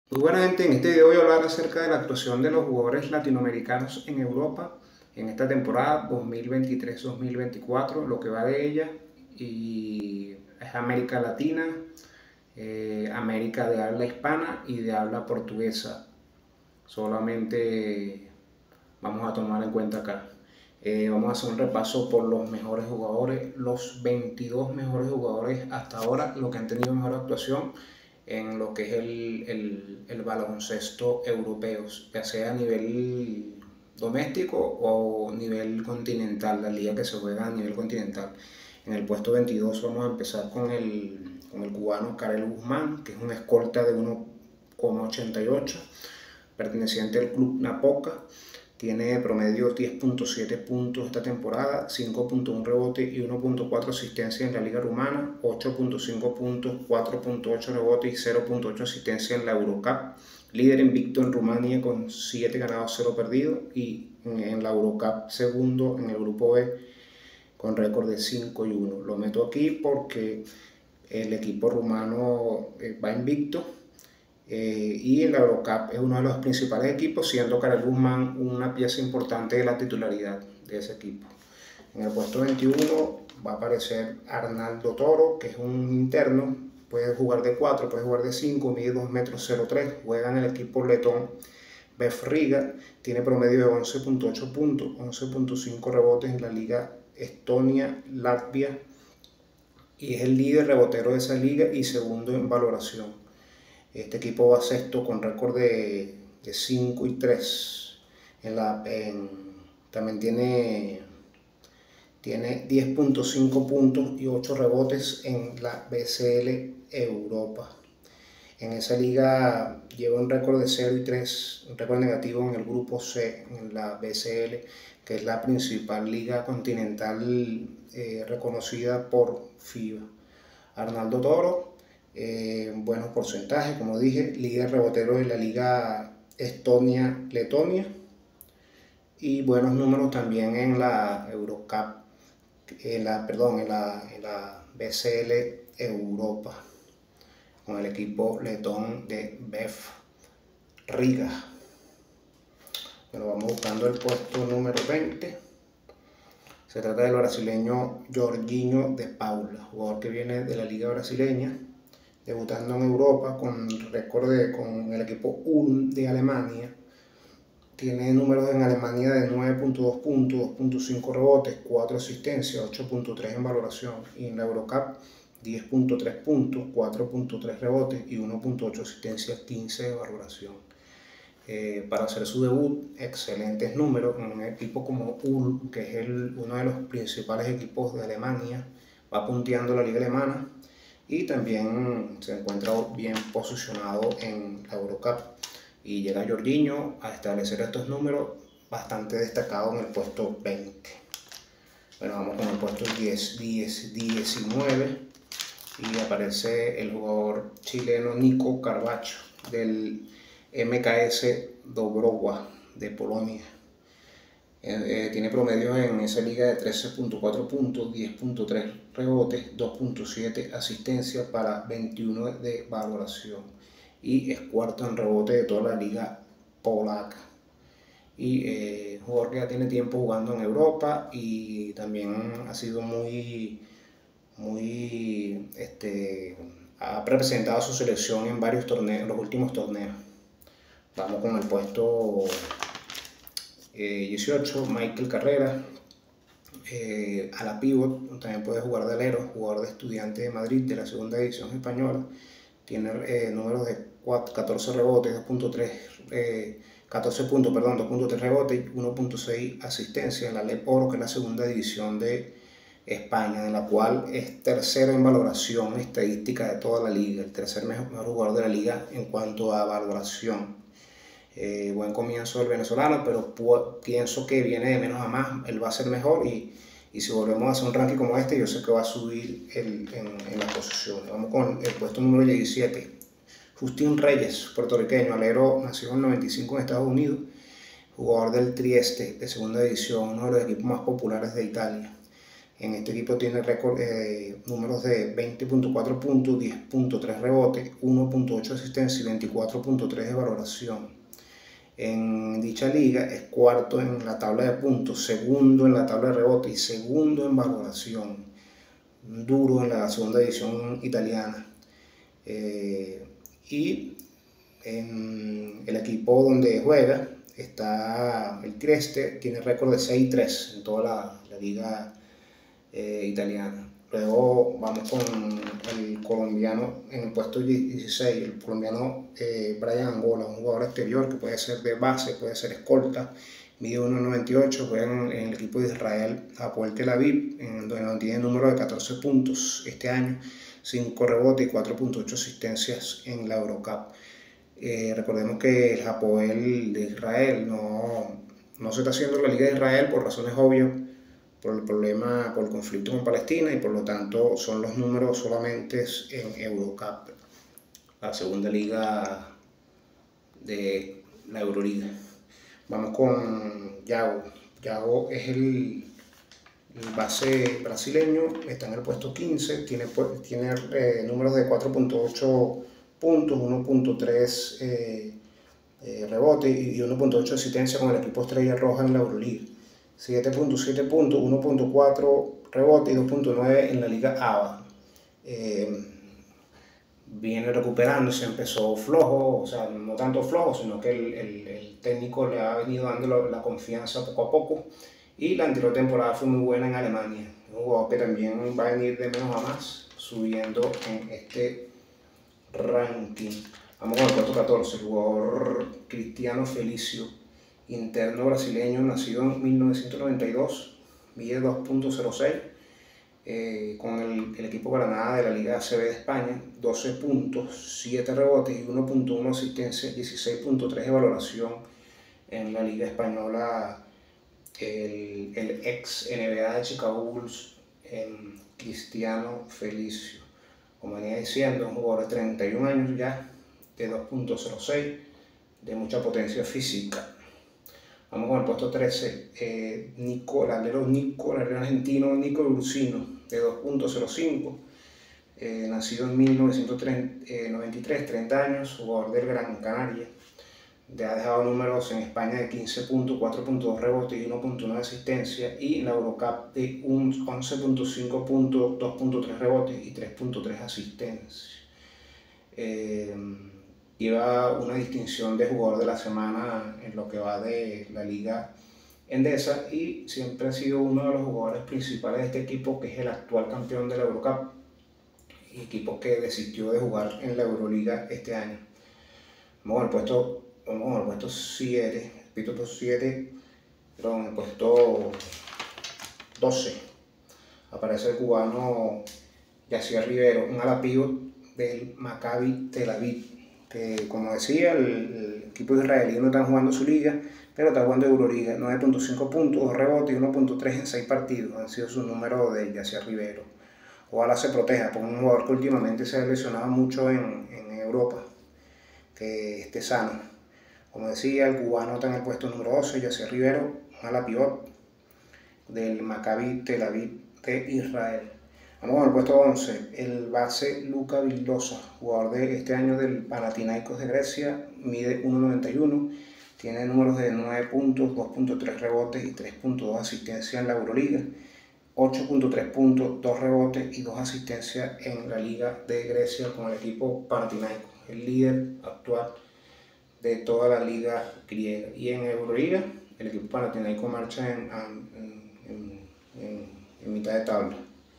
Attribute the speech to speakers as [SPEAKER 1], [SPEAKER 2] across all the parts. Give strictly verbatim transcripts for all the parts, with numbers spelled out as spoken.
[SPEAKER 1] Muy buena gente, en este video voy a hablar acerca de la actuación de los jugadores latinoamericanos en Europa en esta temporada dos mil veintitrés dos mil veinticuatro, lo que va de ella, y es América Latina, eh, América de habla hispana y de habla portuguesa. Solamente vamos a tomar en cuenta acá. Eh, vamos a hacer un repaso por los mejores jugadores, los veintidós mejores jugadores hasta ahora, los que han tenido mejor actuación en lo que es el, el, el baloncesto europeo, ya sea a nivel doméstico o nivel continental, la liga que se juega a nivel continental. En el puesto veintidós vamos a empezar con el, con el cubano Karel Guzmán, que es una escolta de uno coma ochenta y ocho, perteneciente al club Napoca. Tiene promedio diez punto siete puntos esta temporada, cinco punto uno rebote y uno punto cuatro asistencia en la liga rumana, ocho punto cinco puntos, cuatro punto ocho rebote y cero punto ocho asistencia en la Eurocup. Líder invicto en Rumania con siete ganados, cero perdidos, y en la Eurocup segundo en el grupo B con récord de cinco y uno. Lo meto aquí porque el equipo rumano va invicto. Eh, y el Eurocup es uno de los principales equipos, siendo Karel Guzmán una pieza importante de la titularidad de ese equipo. En el puesto veintiuno va a aparecer Arnaldo Toro, que es un interno, puede jugar de cuatro, puede jugar de cinco, mide dos metros cero tres, juega en el equipo letón Bef Riga, tiene promedio de once punto ocho puntos, once punto cinco rebotes en la liga Estonia-Latvia, y es el líder rebotero de esa liga y segundo en valoración. Este equipo va sexto con récord de, de cinco y tres. En la, en, también tiene, tiene diez punto cinco puntos y ocho rebotes en la B C L Europa. En esa liga lleva un récord de cero y tres, un récord negativo en el grupo C, en la B C L, que es la principal liga continental eh, reconocida por FIBA. Arnaldo Toro, Eh, buenos porcentajes, como dije, líder rebotero de la liga Estonia-Letonia, y buenos números también en la Eurocup, en la, perdón, en la, en la B C L Europa, con el equipo letón de Bef Riga. Bueno, vamos buscando el puesto número veinte. Se trata del brasileño Jorginho de Paula, jugador que viene de la liga brasileña, debutando en Europa con récord de, con el equipo Ulm de Alemania. Tiene números en Alemania de nueve punto dos puntos, dos punto cinco rebotes, cuatro asistencias, ocho punto tres en valoración, y en la Eurocup diez punto tres puntos, cuatro punto tres rebotes y uno punto ocho asistencias, quince de valoración. Eh, para hacer su debut, excelentes números en un equipo como Ulm, que es el, uno de los principales equipos de Alemania, va punteando la liga alemana, y también se encuentra bien posicionado en la Eurocup. Y llega Jorginho a establecer estos números, bastante destacado en el puesto veinte. Bueno, vamos con el puesto diez, diez, diecinueve, y aparece el jugador chileno Nico Carbacho del M K S Dobrowa de Polonia. Eh, eh, tiene promedio en esa liga de trece punto cuatro puntos, diez punto tres rebotes, dos punto siete asistencias para veintiuno de valoración, y es cuarto en rebote de toda la liga polaca. Y eh, jugador que ya tiene tiempo jugando en Europa y también ha sido muy, muy, este, ha representado a su selección en varios torneos, en los últimos torneos. Vamos con el puesto eh, dieciocho, Michael Carrera, eh, a la pivot, también puede jugar de alero, jugador de Estudiantes de Madrid de la segunda división española. Tiene eh, números de catorce rebotes, dos punto tres, eh, catorce puntos, perdón, dos punto tres rebotes y uno punto seis asistencia en la Lep Oro, que es la segunda división de España, en la cual es tercero en valoración estadística de toda la liga, el tercer mejor, mejor jugador de la liga en cuanto a valoración. Eh, buen comienzo del venezolano, pero pienso que viene de menos a más, él va a ser mejor, y, y si volvemos a hacer un ranking como este, yo sé que va a subir el, en, en las posiciones. Vamos con el puesto número diecisiete, Justín Reyes, puertorriqueño, alero, nació en el noventa y cinco en Estados Unidos, jugador del Trieste de segunda división, uno de los equipos más populares de Italia. En este equipo tiene récord, eh, números de veinte punto cuatro puntos, diez punto tres rebotes, uno punto ocho asistencia y veinticuatro punto tres de valoración. En dicha liga es cuarto en la tabla de puntos, segundo en la tabla de rebote y segundo en valoración. Duro en la segunda división italiana. Eh, y en el equipo donde juega está el Trieste, tiene récord de seis y tres en toda la, la liga eh, italiana. Luego vamos con el colombiano en el puesto dieciséis, el colombiano eh, Brian Angola, un jugador exterior que puede ser de base, puede ser escolta, mide uno noventa y ocho, juega en, en el equipo de Israel, Hapoel Tel Aviv, en donde tiene número de catorce puntos este año, cinco rebotes y cuatro punto ocho asistencias en la Eurocup. Eh, recordemos que el Hapoel de Israel no, no se está haciendo la Liga de Israel por razones obvias, por el problema, por el conflicto con Palestina, y por lo tanto son los números solamente en Eurocup, la segunda liga de la Euroliga. Vamos con Yago. Yago es el, el base brasileño, está en el puesto quince, tiene, tiene eh, números de cuatro punto ocho puntos, uno punto tres eh, eh, rebote y uno punto ocho asistencia con el equipo Estrella Roja en la Euroliga. siete punto siete puntos, uno punto cuatro rebote y dos punto nueve en la Liga A B A. Eh, viene recuperándose, empezó flojo, o sea, no tanto flojo, sino que el, el, el técnico le ha venido dando la, la confianza poco a poco, y la anterior temporada fue muy buena en Alemania. Un jugador que también va a venir de menos a más, subiendo en este ranking. Vamos con el puesto catorce, el jugador Cristiano Felicio, interno brasileño, nacido en mil novecientos noventa y dos, mide dos punto cero seis, eh, con el, el equipo Granada de la Liga A C B de España, doce puntos, siete rebotes y uno punto uno asistencia, dieciséis punto tres de valoración en la Liga Española. El, el ex N B A de Chicago Bulls, eh, Cristiano Felicio, como venía diciendo, un jugador de treinta y un años ya, de dos punto cero seis, de mucha potencia física. Vamos con el puesto trece, eh, Nico, el alero Nico, el alero argentino Nico Brusino, de dos punto cero cinco, eh, nacido en mil novecientos noventa y tres, treinta años, jugador del Gran Canaria. Ha dejado números en España de quince puntos, cuatro punto dos rebotes y uno punto nueve asistencia, y en la Eurocup de once punto cinco puntos, dos punto tres rebotes y tres punto tres asistencias. Eh, lleva una distinción de jugador de la semana en lo que va de la Liga Endesa, y siempre ha sido uno de los jugadores principales de este equipo, que es el actual campeón de la Eurocup, equipo que desistió de jugar en la Euroliga este año. Vamos al puesto Vamos al puesto siete, puesto siete, pero en el puesto doce aparece el cubano Yacier Rivero, un ala pívot del Maccabi Tel Aviv, que, como decía, el, el equipo israelí no está jugando su liga, pero está jugando Euroliga. Nueve punto cinco puntos, dos rebotes y uno punto tres en seis partidos han sido su número de Yacier Rivero. Ojalá se proteja, porque un jugador que últimamente se ha lesionado mucho en, en Europa, que esté sano. Como decía, el cubano está en el puesto número doce, Yacier Rivero, un ala pivot del Maccabi Tel Aviv de Israel. Vamos con el puesto once, el base Luka Vildosa, jugador de este año del Panathinaikos de Grecia, mide uno noventa y uno, tiene números de nueve puntos, dos punto tres rebotes y tres punto dos asistencias en la Euroliga, ocho punto tres puntos, dos rebotes y dos asistencias en la Liga de Grecia con el equipo Panathinaikos, el líder actual de toda la liga griega. Y en Euroliga, el equipo Panathinaikos marcha en, en, en, en, en mitad de tabla.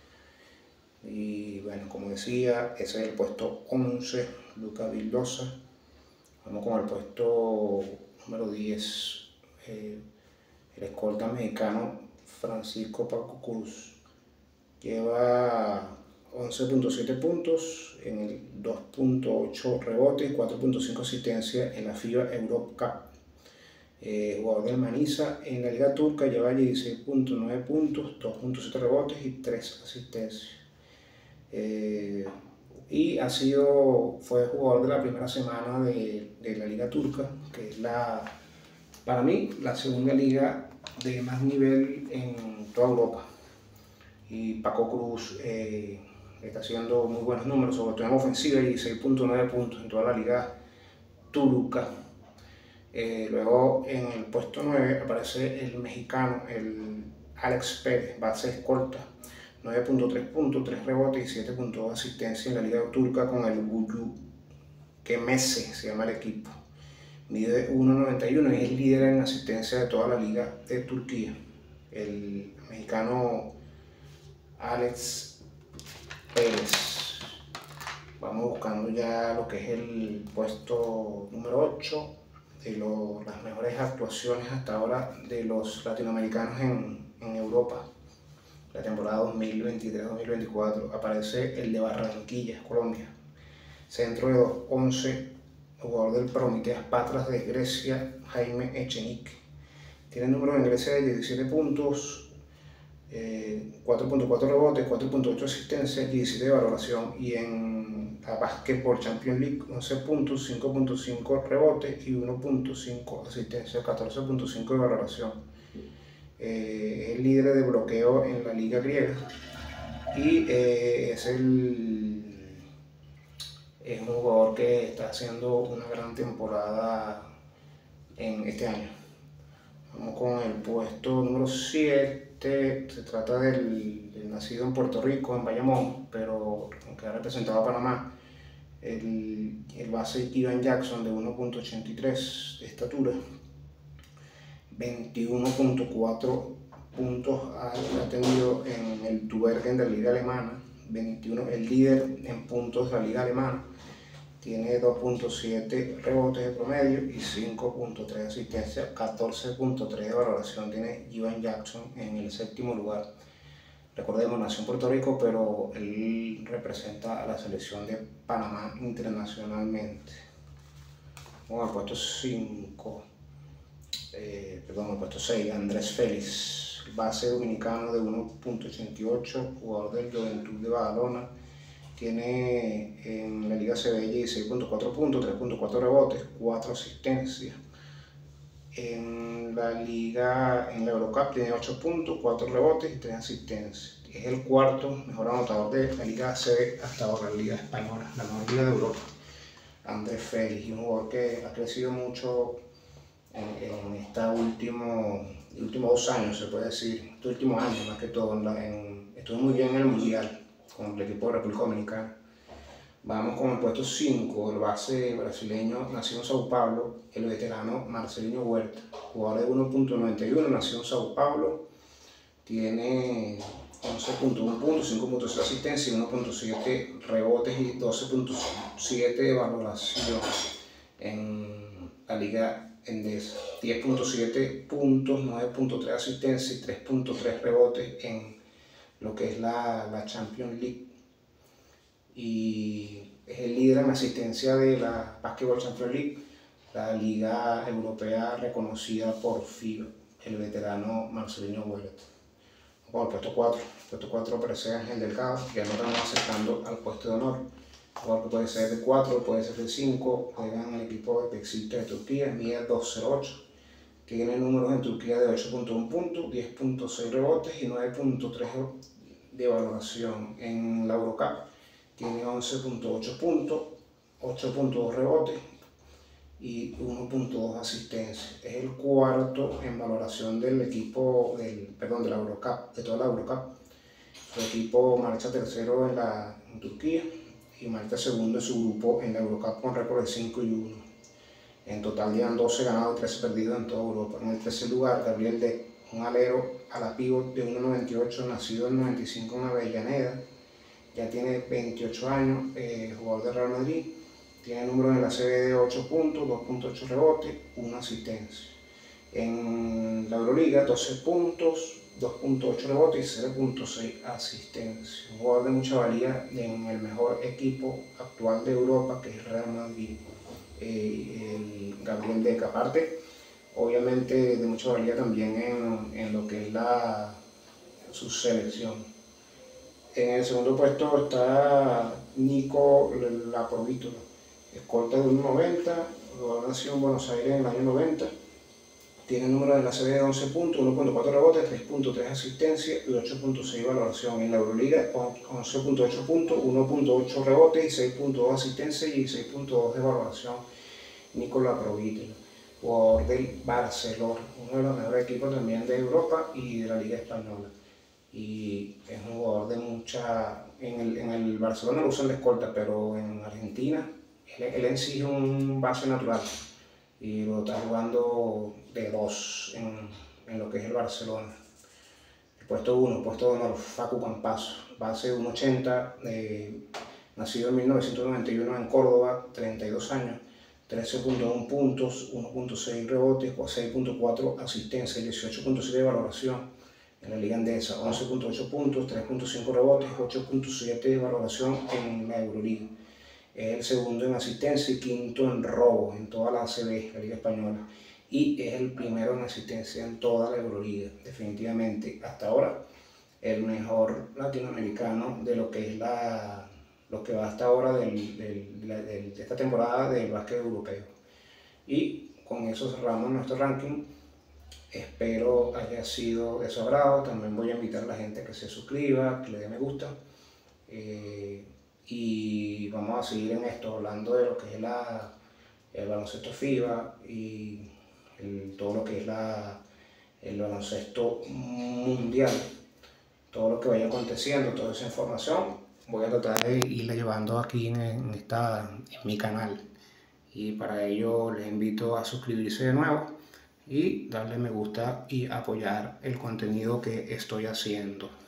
[SPEAKER 1] Y bueno, como decía, ese es el puesto once, Luka Vildosa. Vamos con el puesto número diez, eh, el escolta mexicano Francisco Paco Cruz. Lleva once punto siete puntos, en el dos punto ocho rebotes y cuatro punto cinco asistencias en la FIBA Eurocup. Eh, jugador del Manisa en la Liga Turca, lleva dieciséis punto nueve puntos, dos punto siete rebotes y tres asistencias. Eh, y ha sido, fue jugador de la primera semana de, de la Liga Turca, que es la, para mí, la segunda liga de más nivel en toda Europa. y Paco Cruz eh, está haciendo muy buenos números, sobre todo en ofensiva, y seis punto nueve puntos en toda la liga turca. Eh, luego en el puesto nueve aparece el mexicano, el Alex Pérez, base escolta, nueve punto tres puntos, tres rebotes y siete punto dos asistencia en la liga turca con el Buyu Kemese, se llama el equipo. Mide uno noventa y uno y es líder en asistencia de toda la liga de Turquía. El mexicano Alex Pérez. Vamos buscando ya lo que es el puesto número ocho de lo, las mejores actuaciones hasta ahora de los latinoamericanos en, en Europa. La temporada dos mil veintitrés dos mil veinticuatro aparece el de Barranquilla, Colombia. Centro de dos once, jugador del Prometeas Patras de Grecia, Jaime Echenique. Tiene número en Grecia de diecisiete puntos, eh, cuatro punto cuatro rebotes, cuatro punto ocho asistencias, diecisiete de valoración. Y en la Basketball Champions League, once puntos, cinco punto cinco rebotes y uno punto cinco asistencias, catorce punto cinco de valoración. Eh, es el líder de bloqueo en la liga griega y eh, es el es un jugador que está haciendo una gran temporada en este año. Vamos con el puesto número siete. Se trata del, del nacido en Puerto Rico, en Bayamón, pero que ha representado a Panamá, el, el base Ivan Jackson, de uno punto ochenta y tres de estatura, veintiuno punto cuatro puntos ha, ha tenido en el Tubergen de la liga alemana, veintiuno, el líder en puntos de la liga alemana. Tiene dos punto siete rebotes de promedio y cinco punto tres asistencias, catorce punto tres de valoración tiene Ivan Jackson en el séptimo lugar. Recordemos, nació en Puerto Rico, pero él representa a la selección de Panamá internacionalmente. Bueno, al puesto cinco, eh, perdón, al puesto seis, Andrés Félix, base dominicano de uno punto ochenta y ocho, jugador del Juventud de Badalona. Tiene en la Liga C B dieciséis punto cuatro puntos, tres punto cuatro rebotes, cuatro asistencias. En la Liga, en la Eurocup tiene ocho puntos, cuatro rebotes y tres asistencias. Es el cuarto mejor anotador de la Liga C B hasta ahora, la Liga Española, la mejor liga de Europa. Andrés Félix, un jugador que ha crecido mucho en, en estos últimos último dos años, se puede decir, estos últimos años más que todo. En la, en, estuvo muy bien en el Mundial con el equipo de República Dominicana. Vamos con el puesto cinco, el base brasileño, nacido en Sao Paulo, el veterano Marcelinho Huerta, jugador de uno punto noventa y uno, nació en Sao Paulo, tiene once punto uno puntos, cinco punto seis asistencia, uno punto siete rebotes y doce punto siete de valoración en la liga endesa, diez punto siete puntos, nueve punto tres asistencia y tres punto tres rebotes en lo que es la, la Champions League, y es el líder en asistencia de la Basketball Champions League, la liga europea reconocida por FIBA, el veterano Marcelinho Huerta. Bueno, el puesto cuatro, el puesto cuatro aparece Ángel Delgado, ya no estamos acercando al puesto de honor. Jugador que puede ser de cuatro, puede ser de cinco, juega en el equipo de Beşiktaş de Turquía, mide dos cero ocho. Tiene números en Turquía de ocho punto uno puntos, diez punto seis rebotes y nueve punto tres de valoración. En la Eurocup tiene once punto ocho puntos, ocho punto dos rebotes y uno punto dos asistencias. Es el cuarto en valoración del equipo, del, perdón, de la Eurocup, de toda la Eurocup. Su equipo marcha tercero en, la, en Turquía y marcha segundo en su grupo en la Eurocup con récord de cinco y uno. En total llevan doce ganados y trece perdidos en toda Europa. En el tercer lugar, Gabriel Deck, un alero a la pívot de uno noventa y ocho, nacido en noventa y cinco en Avellaneda. Ya tiene veintiocho años, eh, jugador de Real Madrid. Tiene números en la C B de ocho puntos, dos punto ocho rebotes, una asistencia. En la Euroliga, doce puntos, dos punto ocho rebotes y cero punto seis asistencia. Un jugador de mucha valía en el mejor equipo actual de Europa, que es Real Madrid. Eh, el Gabriel Deck, aparte obviamente de mucha valía también en, en lo que es la, su selección. En el segundo puesto está Nico Laprovítola, escolta de uno noventa, jugador nació en Buenos Aires en el año noventa, Tiene un número de la serie de once puntos, uno punto cuatro rebotes, tres punto tres asistencia y ocho punto seis valoración. En la Euroliga, once punto ocho puntos, uno punto ocho rebotes y seis punto dos asistencia y seis punto dos de valoración. Nikola Provitel, jugador del Barcelona, uno de los mejores equipos también de Europa y de la Liga Española. Y es un jugador de mucha... En el, en el Barcelona lo usan de escolta, pero en Argentina él, él en sí es un base natural y lo está jugando de dos en, en lo que es el Barcelona. El puesto uno, puesto de honor, Facu Campazo, base uno ochenta, eh, nacido en mil novecientos noventa y uno en Córdoba, treinta y dos años, trece punto uno puntos, uno punto seis rebotes, seis punto cuatro asistencia, dieciocho punto siete de valoración en la Liga Andesa, once punto ocho puntos, tres punto cinco rebotes, ocho punto siete de valoración en la Euroliga. Es el segundo en asistencia y quinto en robo en toda la A C B, la Liga Española. Y es el primero en asistencia en toda la Euroliga. Definitivamente, hasta ahora, el mejor latinoamericano de lo que es la, lo que va hasta ahora del, del, del, de esta temporada del básquet europeo. Y con eso cerramos nuestro ranking. Espero haya sido de su agrado. También voy a invitar a la gente a que se suscriba, que le dé me gusta. Eh, y vamos a seguir en esto, hablando de lo que es la, el baloncesto FIBA y el, todo lo que es la, el baloncesto mundial, todo lo que vaya aconteciendo, toda esa información, voy a tratar de irla llevando aquí en, en, esta, en mi canal. Y para ello les invito a suscribirse de nuevo y darle me gusta y apoyar el contenido que estoy haciendo.